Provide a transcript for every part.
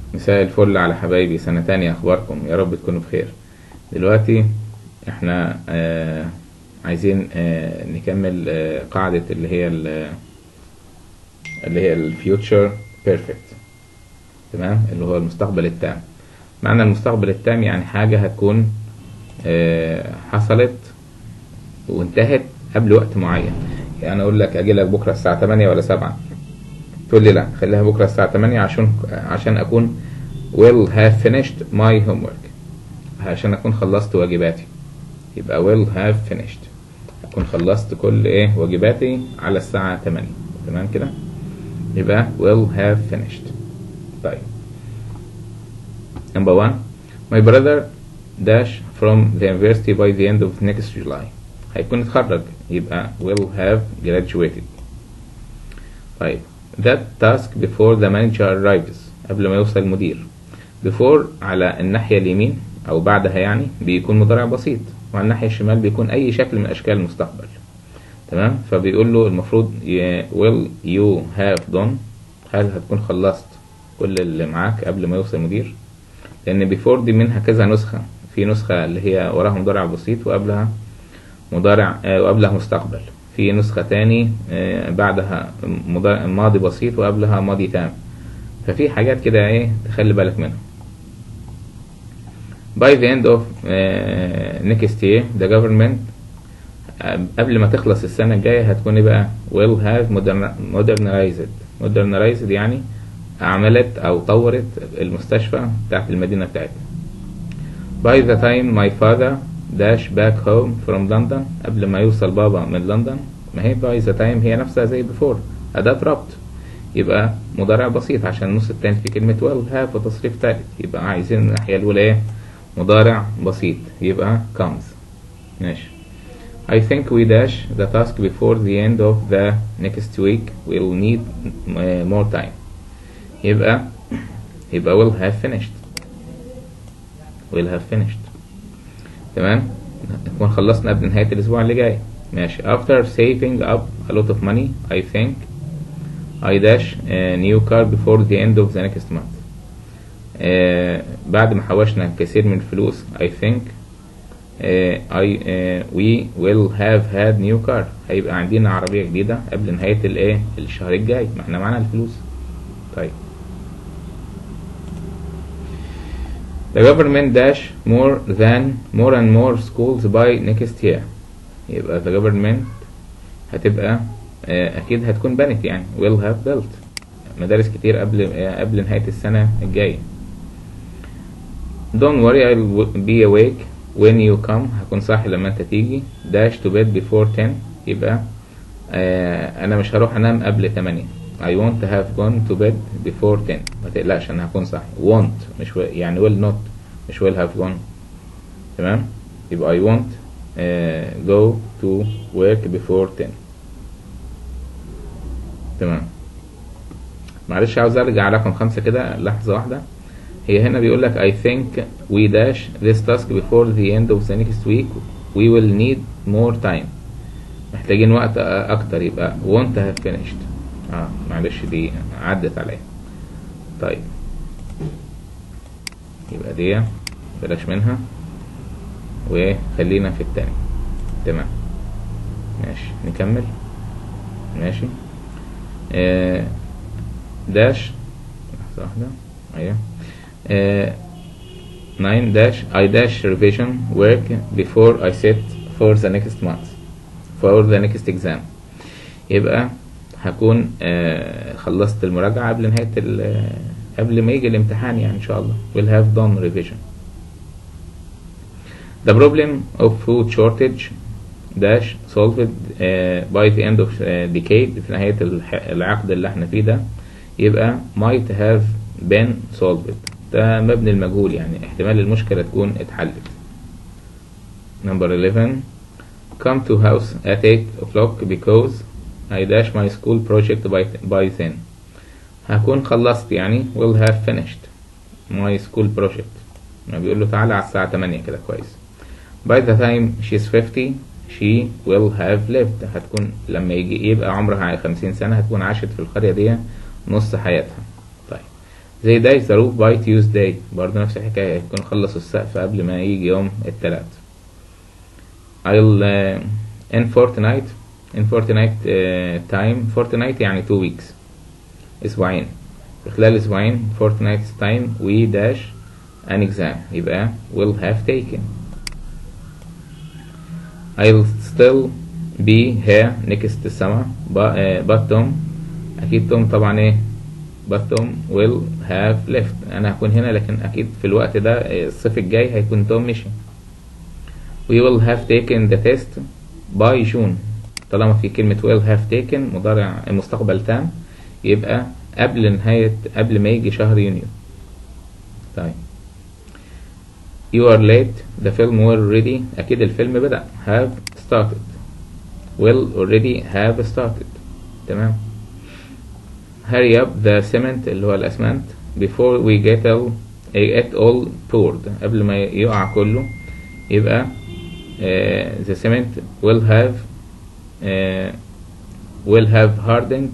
مساء الفل على حبايبي، سنة تانية، أخباركم؟ يا رب تكونوا بخير. دلوقتي احنا عايزين نكمل قاعدة اللي هي الفيوتشر بيرفكت. تمام، اللي هو المستقبل التام. معنى المستقبل التام يعني حاجة هتكون حصلت وانتهت قبل وقت معين. يعني أقول لك أجي لك بكرة الساعة 8 ولا 7، تقول لي لا خليها بكرة الساعة 8 عشان أكون will have finished my homework، عشان أكون خلصت واجباتي. يبقى will have finished، أكون خلصت كل واجباتي على الساعة 8. تمام كده، يبقى will have finished. طيب number 1 my brother dash from the university by the end of next July. هيكون اتخرج، يبقى will have graduated. طيب that task before the manager arrives، قبل ما يوصل المدير. before على الناحية اليمين أو بعدها يعني بيكون مضارع بسيط، وعلى الناحية الشمال بيكون أي شكل من أشكال المستقبل. تمام، فبيقول له المفروض will you have done، هل هتكون خلصت كل اللي معاك قبل ما يوصل المدير؟ لأن before دي منها كذا نسخة، في نسخة اللي هي وراها مضارع بسيط وقبلها مضارع وقبلها مستقبل، في نسخة تاني بعدها ماضي بسيط وقبلها ماضي تام. ففي حاجات كده تخلي بالك منها. by the end of next year the government، قبل ما تخلص السنة الجاية هتكون بقى will have modernized يعني عملت أو طورت المستشفى بتاعت المدينة بتاعتنا. by the time my father dash back home from London، قبل ما يوصل بابا من لندن. ما هي by the time هي نفسها زي before، أداة ربط، يبقى مضارع بسيط عشان النص التاني في كلمة will have وتصريف تالت. يبقى عايزين الناحية الأولى مضارع بسيط، يبقى comes. ماشي. I think we dash the task before the end of the next week will need more time. يبقى will have finished. تمام، نكون خلصنا قبل نهاية الأسبوع اللي جاي. ماشي. after saving up a lot of money I think I dash a new car before the end of the next month. بعد ما حوشنا كثير من الفلوس I think we will have had new car، هيبقى عندنا عربية جديدة قبل نهاية الشهر الجاي، ما احنا معانا الفلوس. طيب the government dash more and more schools by next year. يبقى the government هتبقى اكيد هتكون بنت، يعني will have built مدارس كتير قبل نهاية السنة الجاية. don't worry I'll be awake when you come، هكون صاحي لما انت تيجي. dash to bed before 10، يبقى انا مش هروح انام قبل 8. I won't have gone to bed before 10، ما تقلقش انا هكون صاحي. won't مش يعني will not، مش will have gone. تمام، يبقى I won't go to work before 10. تمام، معلش عاوز ارجع رقم 5 كده لحظة واحدة. هي هنا بيقول لك I think we dash this task before the end of the next week we will need more time، محتاجين وقت اكتر. يبقى won't have finished. معلش دي عدت عليا. طيب يبقى دي بلاش منها وخلينا في التاني. تمام، ماشي نكمل. ماشي. داش لحظة واحدة. ايوه 9 dash I dash revision work before I sit for the next month for the next exam. يبقى هكون خلصت المراجعة قبل نهاية قبل ما يجي الامتحان، يعني ان شاء الله will have done revision. the problem of food shortage dash solved by the end of decade، في نهاية العقد اللي احنا فيه ده. يبقى might have been solved، ده مبني المجهول، يعني احتمال المشكلة تكون اتحلت. number 11 come to house at 8 o'clock because I dash my school project by 10. هكون خلصت، يعني will have finished my school project. ما بيقول له تعالى على الساعة 8 كده كويس. by the time she's 50 she will have lived، هتكون لما يبقى عمرها 50 سنة هتكون عاشت في القرية دي نص حياتها. طيب زي dash the roof by Tuesday، برضه نفس الحكاية، يكون خلص السقف قبل ما يجي يوم التلات. I'll in fortnight time، fortnight يعني 2 weeks، اسبوعين، في خلال اسبوعين fortnight's time we dash an exam، يبقى will have taken. I'll still be here next summer but Tom، اكيد توم طبعا ايه but Tom will have left، انا هكون هنا لكن اكيد في الوقت ده الصيف الجاي هيكون توم مشي. we will have taken the test by June، طالما في كلمة will have taken مضارع مستقبل تام يبقى قبل ما يجي شهر يونيو. طيب you are late the film already، اكيد الفيلم بدأ، have started will already have started. تمام. hurry up the cement اللي هو الاسمنت before we get all poured، قبل ما يقع كله، يبقى the cement will have hardened،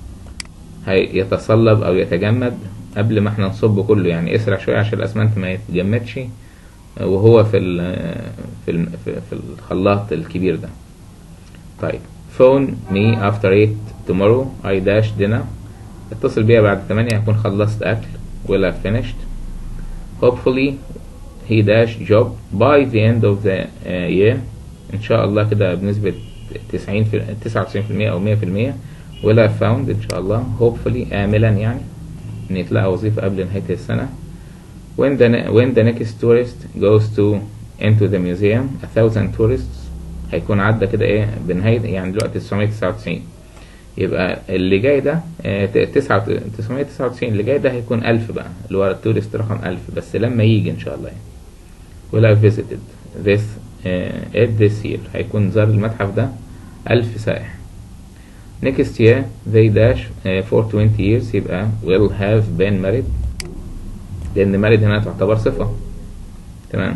هيتصلب او يتجمد قبل ما احنا نصبه كله، يعني اسرع شوية عشان الاسمنت ما يتجمدش وهو في الخلاط الكبير ده. طيب phone me after 8 tomorrow I dash dinner، اتصل بيا بعد 8 هكون خلصت اكل will have finished. hopefully he dash job by the end of the year، ان شاء الله كده بنسبة 99% او 100% will have found ان شاء الله، hopefully آملا يعني ان يتلاقى وظيفة قبل نهاية السنة. when the next tourist goes into the museum 1000 tourists، هيكون عدى كده ايه بنهاية يعني دلوقتي 999، يبقى اللي جاي ده 999 اللي جاي ده هيكون 1000 بقى، اللي هو التورست رقم 1000 بس لما يجي ان شاء الله يعني. will have visited this year، هيكون زار المتحف ده 1000 سائح. next year they dash for 20 years، يبقى will have been married، لأن married هنا تعتبر صفة. تمام.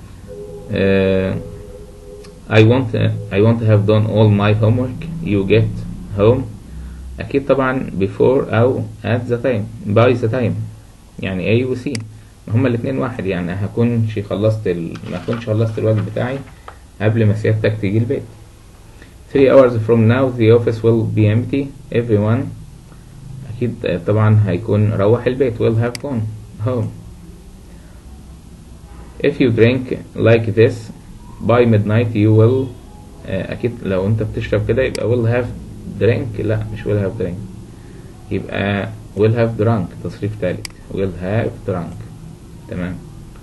I want to have done all my homework you get home، أكيد طبعا before أو at the time by the time، يعني A و C هما الاتنين واحد، يعني ما أكونش خلصت الواجب بتاعي قبل ما سيادتك تيجي البيت. 3 hours from now the office will be empty everyone، أكيد طبعا هيكون روح البيت will have gone home. if you drink like this by midnight you will، أكيد لو أنت بتشرب كده يبقى will have drink، لا مش will have drink، يبقى will have drunk تصريف ثالث will have drunk. تمام.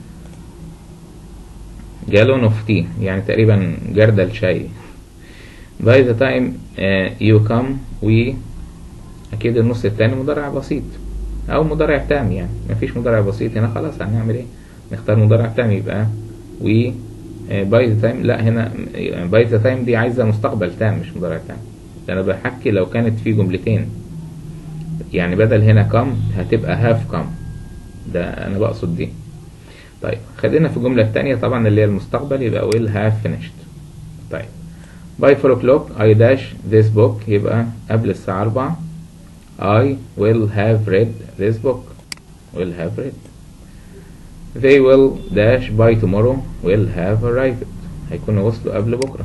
gallon of tea يعني تقريبا جردل شاي. by the time you come we، أكيد النص التاني مضارع بسيط أو مضارع تام، يعني مفيش مضارع بسيط هنا، خلاص هنعمل ايه نختار مضارع تام، يبقى we by the time، لا هنا by the time دي عايزة مستقبل تام مش مضارع تام، أنا بحكي لو كانت في جملتين، يعني بدل هنا come هتبقى have come، ده أنا بقصد دي. طيب خلينا في الجملة التانية طبعا اللي هي المستقبل، يبقى will have finished. طيب by 4 o'clock I dash this book، يبقى قبل الساعة 4 I will have read this book will have read. they will dash by tomorrow will have arrived، هيكونوا وصلوا قبل بكرة.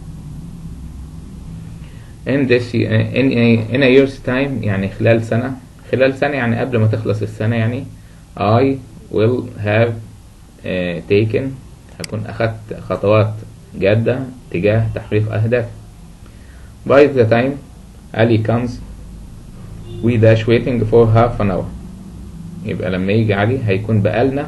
in a year's time يعني خلال سنة يعني قبل ما تخلص السنة، يعني I will have taken، هكون أخذت خطوات جادة تجاه تحقيق أهداف. by the time Ali comes we dash waiting for half an hour، يبقى لما يجي علي هيكون بقالنا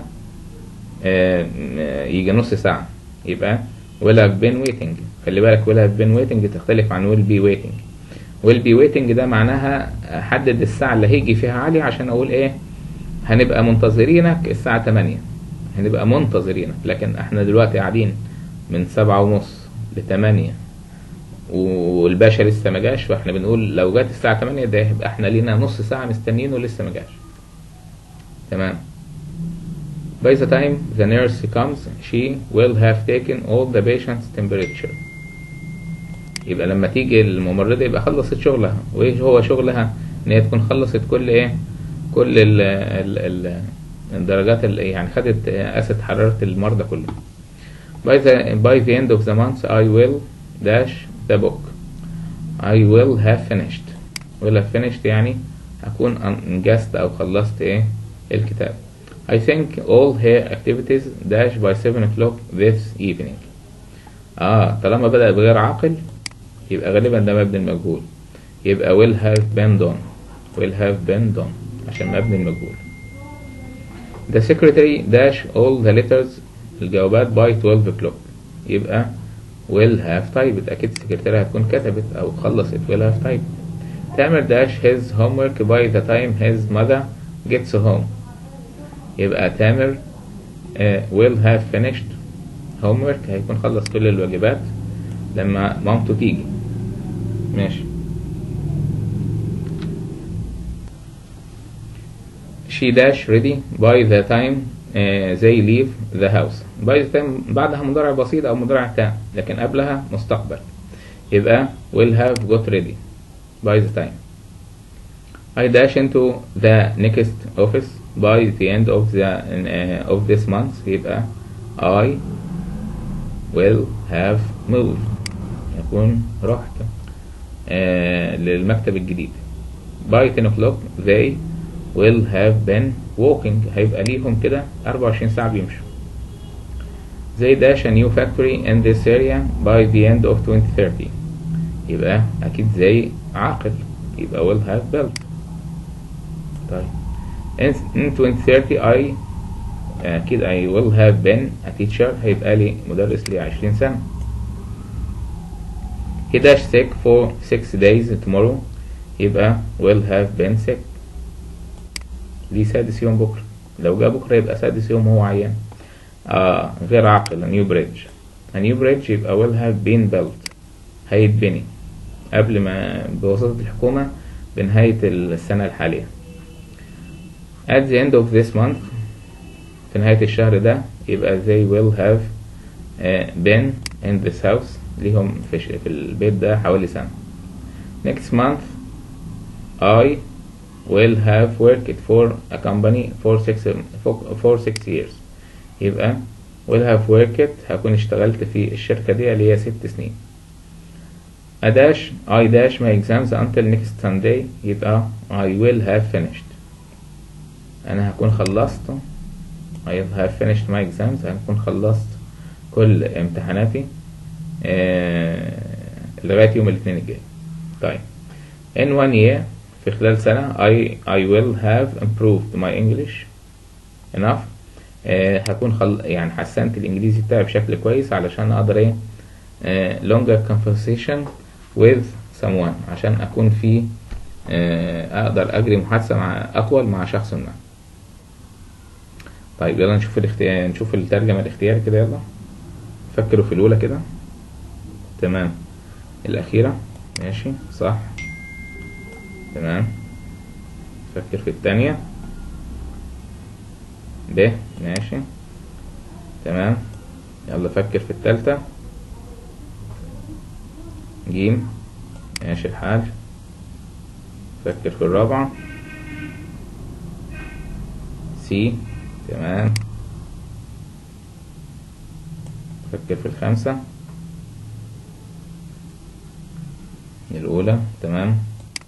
يجي نص ساعة، يبقى will have been waiting. خلي بالك will have been waiting تختلف عن will be waiting. will be waiting ده معناها حدد الساعة اللي هيجي فيها علي عشان أقول إيه هنبقى منتظرينك الساعة 8، هنبقى منتظرينك، لكن احنا دلوقتي قاعدين من 7:30 ل8 والباشا لسه ما جاش، فاحنا بنقول لو جت الساعة 8 ده يبقى احنا لينا نص ساعة مستنيين ولسه ما جاش. تمام. by the time the nurse comes she will have taken all the patient's temperature، يبقى لما تيجي الممرضة يبقى خلصت شغلها، وايه هو شغلها ان هي تكون خلصت كل الدرجات اللي يعني خدت قاست حرارة المرضى كلهم. by the end of the month I will dash the book. I will have finished. will have finished يعني هكون انجزت او خلصت ايه الكتاب. I think all her activities dash by 7 o'clock this evening. طالما بدأ بغير عاقل يبقى غالبا ده مبني المجهول، يبقى will have been done. will have been done عشان مبني المجهول. The secretary dash all the letters الجوابات by 12 o'clock. يبقى will have typed. أكيد السكرتيرة هتكون كتبت أو خلصت will have typed. تامر dash his homework by the time his mother gets home. يبقى تامر will have finished homework هيكون خلص كل الواجبات لما مامته تيجي. ماشي. she dash ready by the time they leave the house. by the time بعدها مضارع بسيط أو مضارع تام، لكن قبلها مستقبل، يبقى will have got ready by the time. I dash into the next office by the end of this month. يبقى I will have moved يكون رحت للمكتب الجديد. by 10 o'clock they will have been walking. هيبقى ليهم كده 24 ساعة بيمشوا. they dash a new factory in this area by the end of 2030. يبقى أكيد زي عاقل، يبقى will have built. طيب in 2030 I أكيد I will have been a teacher هيبقى لي مدرس لي 20 سنة. he dash sick for 6 days tomorrow. يبقى will have been sick. دي سادس يوم بكرة، لو جاء بكرة يبقى سادس يوم هو عيان. غير عاقل. a new bridge يبقى will have been built هيتبني قبل ما بواسطة الحكومة بنهاية السنة الحالية. at the end of this month في نهاية الشهر ده يبقى they will have been in this house ليهم في البيت ده حوالي سنة. next month I will have worked for a company for 6 years. يبقى will have worked هكون اشتغلت في الشركة دي اللي هي 6 سنين. I dash my exams until next Sunday. يبقى I will have finished. أنا هكون خلصت. I will have finished my exams. هكون خلصت كل امتحاناتي لغاية يوم الاثنين الجاي. طيب in 1 year في خلال سنة I will have improved my English enough. هكون يعني حسنت الإنجليزي بتاعي بشكل كويس علشان أقدر longer conversation with someone عشان أكون في أقدر أجري محادثة أطول مع شخص ما. طيب يلا نشوف الترجمة الاختياري كده. يلا فكروا في الأولى كده. تمام. الأخيرة ماشي صح. تمام. فكر في الثانية. ب ماشي تمام. يلا فكر في الثالثة. جيم ماشي الحال. فكر في الرابعة. سي تمام. فكر في الخامسة. الأولى تمام.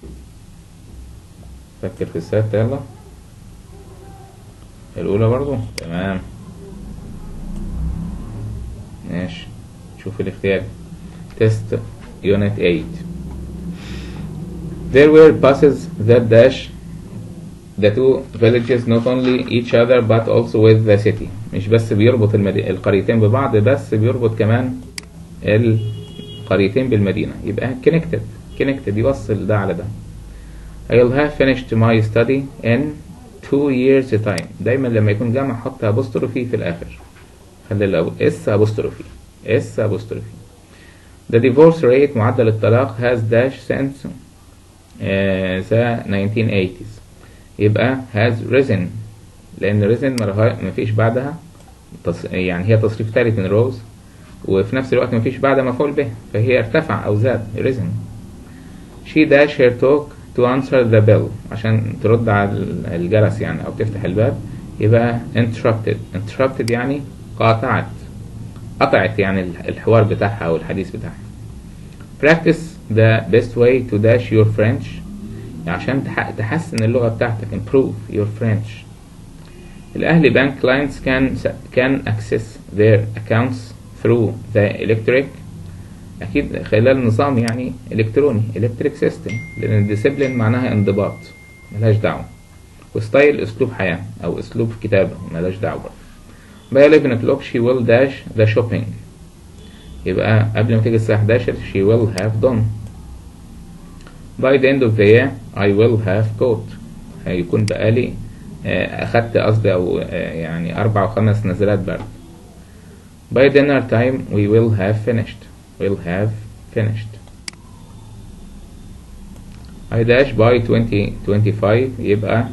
فكر في السادسة. يلا الأولى برضو تمام. ماشي شوف الاختيار. تيست يونت 8. There were buses that dash the two villages not only each other but also with the city. مش بس بيربط القريتين ببعض، بس بيربط كمان القريتين بالمدينة. يبقى connected يوصل ده على ده. I'll have finished my study in 2 years time. دايما لما يكون جمع حط apostrophe في الآخر. خلي الأول اس apostrophe. The divorce rate معدل الطلاق has dash since the 1980s. يبقى has risen لأن risen مفيش بعدها يعني هي تصريف ثالث من روز، وفي نفس الوقت مفيش بعدها مفعول به، فهي ارتفع أو زاد risen. She dash her talk to answer the bell عشان ترد على الجرس يعني أو تفتح الباب، يبقى interrupted يعني قطعت يعني الحوار بتاعها أو الحديث بتاعها. practice the best way to dash your French عشان تحسن اللغة بتاعتك. improve your French. الأهلي bank clients can access their accounts through the electric، أكيد خلال نظام يعني إلكتروني electric system، لأن discipline معناها انضباط ملهاش دعوة، وستايل أسلوب حياة أو أسلوب كتابة ملهاش دعوة. by 11 o'clock she will dash the shopping، يبقى قبل ما تيجي الساعة 11 she will have done. by the end of the year I will have got، هيكون بقالي أخدت قصدي أو يعني 4 أو 5 نزلات برد. by dinner time we will have finished. I dash by 2025 يبقى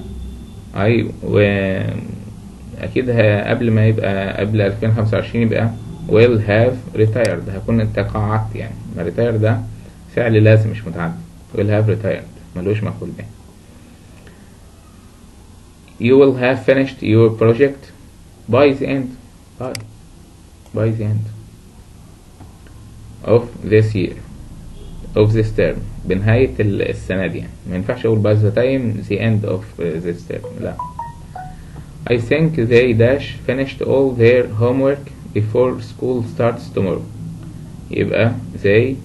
أكيد قبل ما يبقى قبل 2025 يبقى will have retired، هكون تقاعدت يعني. ما retire ده فعل لازم مش متعدي. will have retired ملوش مفعول به. you will have finished your project by the end of this year of this term، بنهاية السنة دي يعني. ما ينفعش أقول by the time the end of this term، لا. I think they dash finished all their homework before school starts tomorrow، يبقى they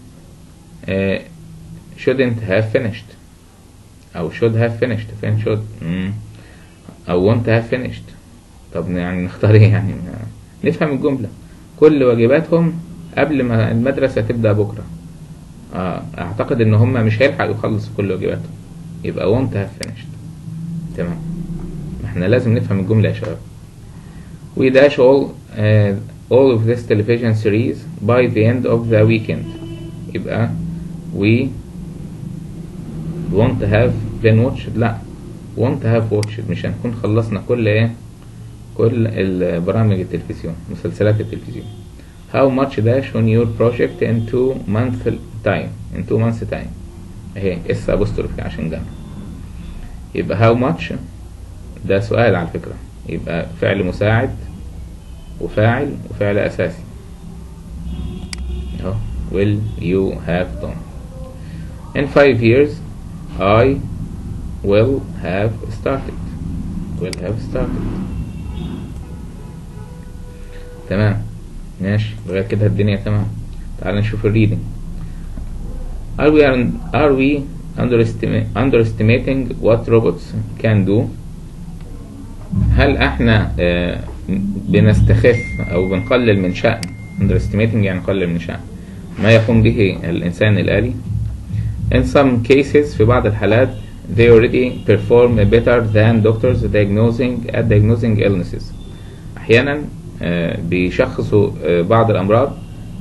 shouldn't have finished أو should have finished. فين should أو won't have finished. طب يعني نختار ايه يعني؟ نفهم الجملة. كل واجباتهم قبل ما المدرسة تبدأ بكرة. أعتقد إن هم مش هيلحقوا يخلصوا كل واجباتهم، يبقى won't have finished. تمام، احنا لازم نفهم الجملة يا شباب. we dash all of this television series by the end of the weekend، يبقى we won't have been watched، لا won't have watched، مش هنكون خلصنا كل البرامج التلفزيون مسلسلات التلفزيون. how much dash on your project in 2 months time اهي اس apostrophe عشان جمع. يبقى how much ده سؤال على فكرة، يبقى فعل مساعد وفاعل وفعل أساسي اهو. will you have done. in 5 years I will have started. تمام ماشي لغاية كده الدنيا تمام. تعال نشوف الريدنج. are we underestimating what robots can do؟ هل احنا بنستخف او بنقلل من شأن underestimating يعني نقلل من شأن ما يقوم به الانسان الآلي؟ in some cases في بعض الحالات they already perform better than doctors diagnosing illnesses. احيانا بيشخصوا بعض الامراض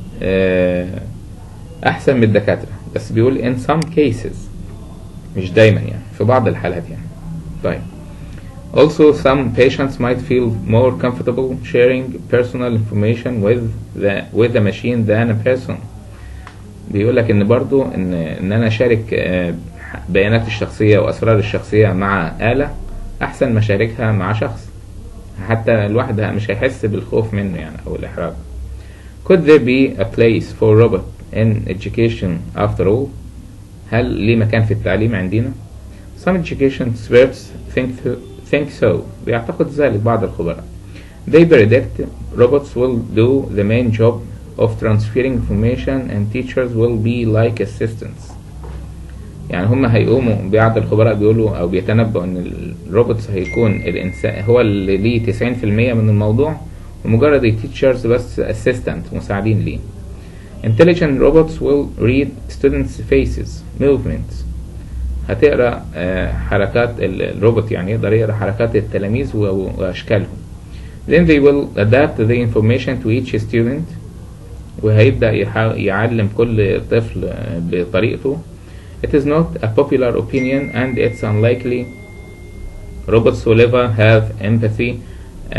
احسن من الدكاترة، بس بيقول in some cases مش دايما يعني، في بعض الحالات يعني. طيب also some patients might feel more comfortable sharing personal information with the machine than a person. بيقول لك ان برضو ان انا اشارك بيانات الشخصية واسرار الشخصية مع آلة احسن ما اشاركها مع شخص، حتى الواحد مش هيحس بالخوف منه يعني او الاحراج. could there be a place for robot in education after all؟ هل ليه مكان في التعليم عندنا؟ some education experts think so، بيعتقد ذلك بعض الخبراء. they predict robots will do the main job of transferring information and teachers will be like assistants. يعني هم هيقوموا، بعض الخبراء بيقولوا او بيتنبؤوا ان الروبوتس هيكون الانسان هو اللي ليه 90% من الموضوع، ومجرد التيتشرز بس assistant مساعدين ليه. intelligent robots will read students faces movements، هتقرأ حركات الروبوت يعني يقدر يقرأ حركات التلاميذ واشكالهم. then they will adapt the information to each student، وهيبدأ يعلم كل طفل بطريقته. it is not a popular opinion and it's unlikely robots will ever have empathy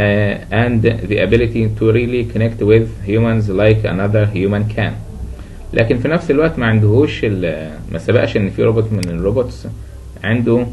and the ability to really connect with humans like another human can. لكن في نفس الوقت ما عندهوش ما سبقش ان في روبوت من الروبوتس عنده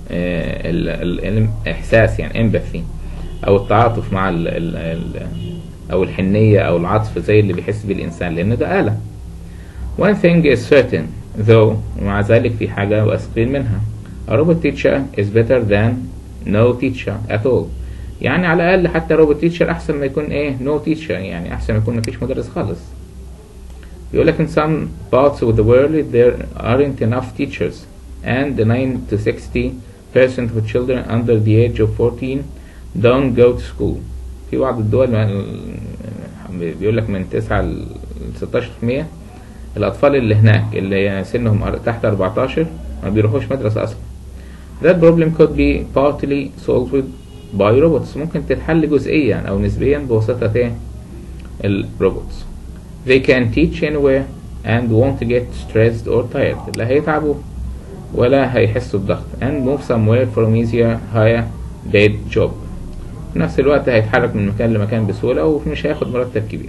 الاحساس، يعني empathy او التعاطف مع او الحنية او العطف زي اللي بيحس بيه الانسان، لان ده آلة. one thing is certain though، ومع ذلك في حاجة واثقين منها، a robot teacher is better than no teacher at all. يعني على الاقل حتى روبوت تيتشر احسن ما يكون ايه no teacher، يعني احسن ما يكون مفيش مدرس خالص. يقول لك in some parts of the world there aren't enough teachers and 9 to 60% of children under the age of 14 don't go to school. في بعض الدول بيقول لك من 9 ل 16% الأطفال اللي هناك اللي سنهم تحت 14 ما بيروحوش مدرسة أصلا. That problem could be partly solved by robots. ممكن تتحل جزئيا أو نسبيا بواسطة الروبوتس. They can teach anywhere and won't get stressed or tired. لا هيتعبوا ولا هيحسوا بضغط. And move somewhere from easier higher paid job. في نفس الوقت هيتحرك من مكان لمكان بسهولة ومش هياخد مرتب كبير.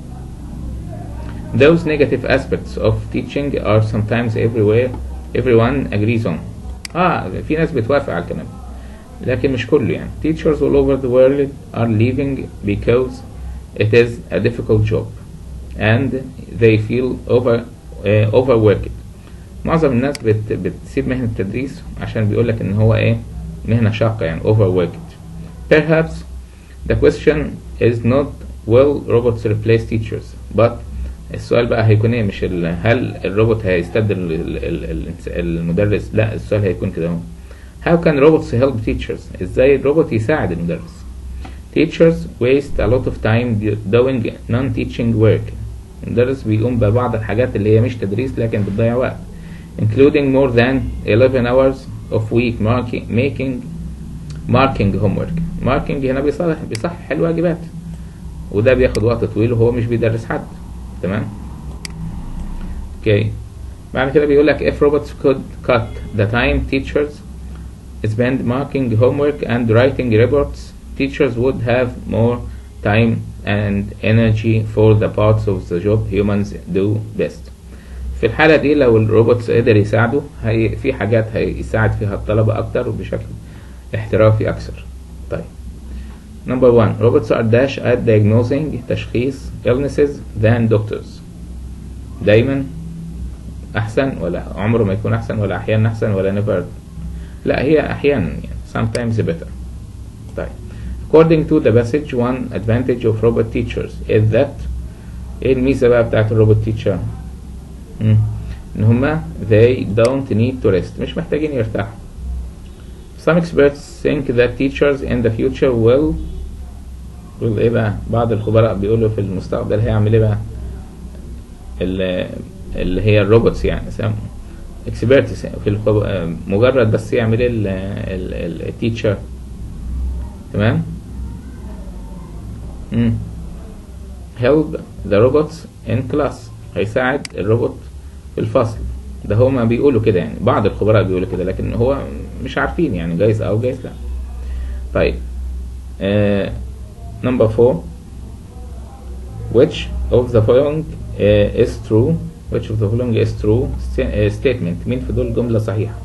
Those negative aspects of teaching are sometimes everyone agrees on. في ناس بتوافق على الكلام لكن مش كله يعني. Teachers all over the world are leaving because it is a difficult job and they feel overworked. معظم الناس بتسيب مهنة التدريس عشان بيقولك ان هو مهنة شاقة، يعني overworked. Perhaps the question is not will robots replace teachers, but السؤال بقى هيكون مش هل الروبوت هيستبدل المدرس، لا السؤال هيكون كده اهو. How can robots help teachers؟ ازاي الروبوت يساعد المدرس؟ Teachers waste a lot of time doing non-teaching work. المدرس بيقوم ببعض الحاجات اللي هي مش تدريس لكن بتضيع وقت، including more than 11 hours of week marking homework. marking هنا بيصحح الواجبات، وده بياخد وقت طويل وهو مش بيدرس حد. تمام. اوكي بعد كده بيقول لك if robots could cut the time teachers spend marking homework and writing reports, teachers would have more time and energy for the parts of the job humans do best. في الحالة دي لو الروبوتس قدر يساعده في حاجات هيساعد فيها الطلبة أكتر وبشكل احترافي أكثر. طيب Number 1 robots are dash at diagnosing تشخيص illnesses than doctors. دايما أحسن ولا عمره ما يكون أحسن ولا أحيانا أحسن ولا never؟ لا هي أحيانا يعني sometimes better. طيب according to the passage one advantage of robot teachers is that الميزة بقى بتاعت الروبوت تيتشر إن هما they don't need to rest، مش محتاجين يرتاحوا. Some experts think that teachers in the future will بقى بعض الخبراء بيقولوا في المستقبل هيعمل بقى اللي هي الروبوتس، يعني experts في مجرد بس يعمل التيتشر. تمام. help the robots in class، هيساعد الروبوت في الفصل. ده هما بيقولوا كده، يعني بعض الخبراء بيقولوا كده لكن هو مش عارفين، يعني جايز او جايز لا. طيب number 4 which of the following is true statement. مين في دول جملة صحيحة؟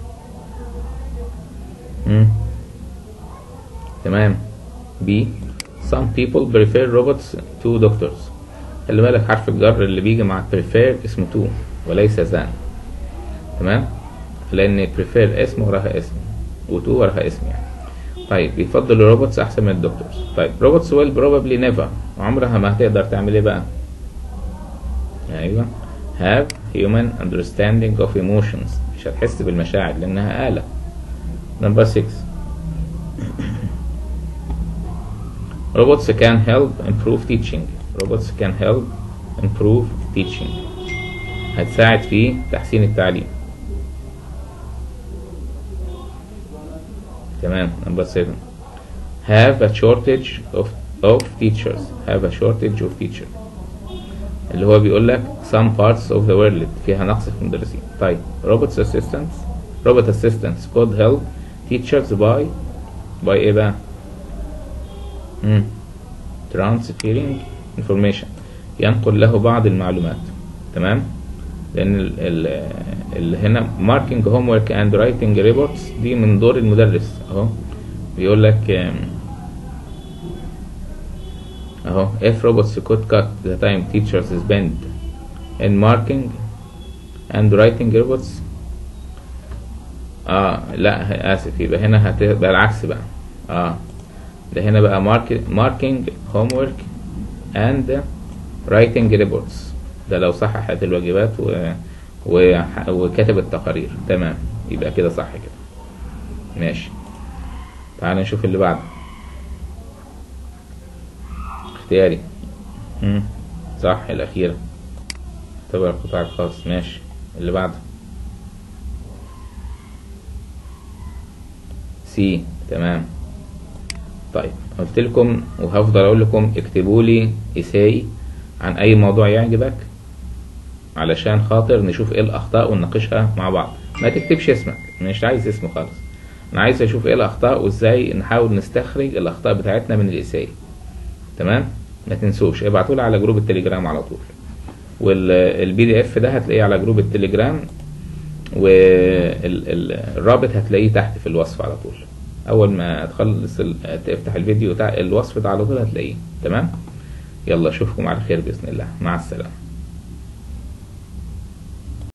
تمام. B some people prefer robots to doctors. خلي بالك حرف الجر اللي بيجي مع prefer اسمه to وليس than. تمام، لان prefer اسم وراها اسم و to وراها اسم يعني. طيب بيفضل الروبوتس احسن من الدكتورز. طيب robots will probably never، عمرها ما هتقدر تعمل بقى؟ ايوه have human understanding of emotions، مش هتحس بالمشاعر لانها آلة. number 6 robots can help improve teaching. robots can help improve teaching، هتساعد في تحسين التعليم. تمام. number 7 have a shortage of teachers. have a shortage of teachers اللي هو بيقول لك some parts of the world فيها نقص في المدرسين. طيب robot assistants could help teachers by ايه بقى؟ transferring information، ينقل له بعض المعلومات. تمام. لان اللي هنا marking homework and writing reports دي من دور المدرس اهو. بيقول لك اهو if robots could cut the time teachers spend in marking and writing reports. لا اسف، يبقى هنا هتبقى العكس بقى. ده هنا بقى marking homework and writing reports، ده لو صححت الواجبات وكتب التقارير. تمام، يبقى كده صح كده. ماشي، تعال نشوف اللي بعده. اختياري صح، الأخيرة اعتبر القطاع الخاص. ماشي، اللي بعده سي. تمام. طيب قلت لكم وهفضل اقول لكم اكتبوا لي اساي عن اي موضوع يعجبك علشان خاطر نشوف ايه الاخطاء ونناقشها مع بعض. ما تكتبش اسمك، مش عايز اسم خالص، انا عايز اشوف ايه الاخطاء وازاي نحاول نستخرج الاخطاء بتاعتنا من الاساي. تمام. ما تنسوش ابعتوا لي على جروب التليجرام على طول، والبي دي اف ده هتلاقيه على جروب التليجرام، والرابط هتلاقيه تحت في الوصف على طول. اول ما تخلص تفتح الفيديو الوصف ده على طول هتلاقيه. تمام. يلا اشوفكم على خير باذن الله، مع السلامه.